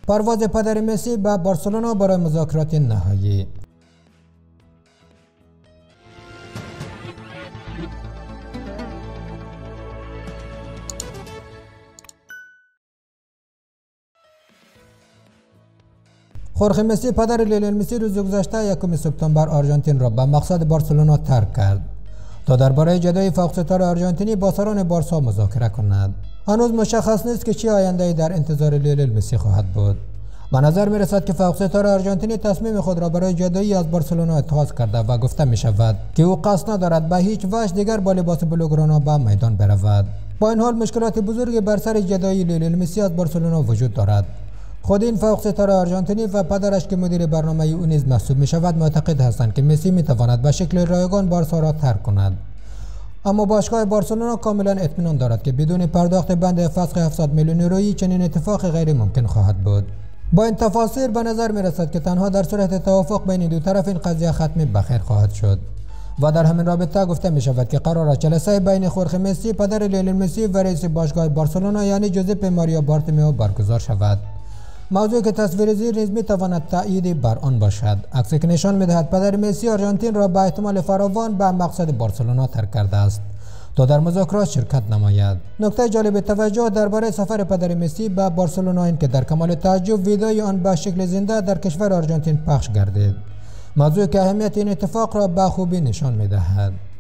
پرواز پدر مسی به بارسلونا برای مذاکرات نهایی. خورخه مسی پدر لیونل مسی روز گذشته 1 سپتامبر آرژانتین را به مقصد بارسلونا ترک کرد تا درباره جدای فوق‌ستاره آرژانتینی با سران بارسا مذاکره کند. هنوز مشخص نیست که چه آینده‌ای در انتظار لیونل مسی خواهد بود. به نظر می رسد که فوق‌ستاره آرژانتینی تصمیم خود را برای جدایی از بارسلونا اتخاذ کرده و گفته می شود که او قصد ندارد به هیچ وجه دیگر با لباس بلوگرانا به میدان برود. با این حال مشکلات بزرگی بر سر جدایی لیونل مسی از بارسلونا وجود دارد. خود این فوق‌ستاره آرژانتینی و پدرش که مدیر برنامه او نیز محسوب می شود معتقد هستند که مسی می تواند به شکل رایگان بارسا را ترک کند. اما باشگاه بارسلونا کاملا اطمینان دارد که بدون پرداخت بند فسخ 700 میلیون یورویی چنین اتفاق غیر ممکن خواهد بود. با این تفاسیر به نظر می رسد که تنها در صورت توافق بین دو طرف این قضیه ختم بخیر خواهد شد و در همین رابطه گفته می شود که قرار است جلسه بین خورخه مسی پدر لیونل مسی و رئیس باشگاه بارسلونا یعنی جوزپ ماریا بارتومئو برگزار شود. موضوعی که تصویر زیر نیز می تواند تأیید بر آن باشد. عکسی که نشان می دهد پدر مسی آرژانتین را به احتمال فراوان به مقصد بارسلونا ترک کرده است تا در مذاکرات شرکت نماید. نکته جالب توجه درباره سفر پدر مسی به بارسلونا این که در کمال تعجب ویدئوی آن به شکل زنده در کشور آرژانتین پخش گردید. موضوعی که اهمیت این اتفاق را به خوبی نشان می دهد.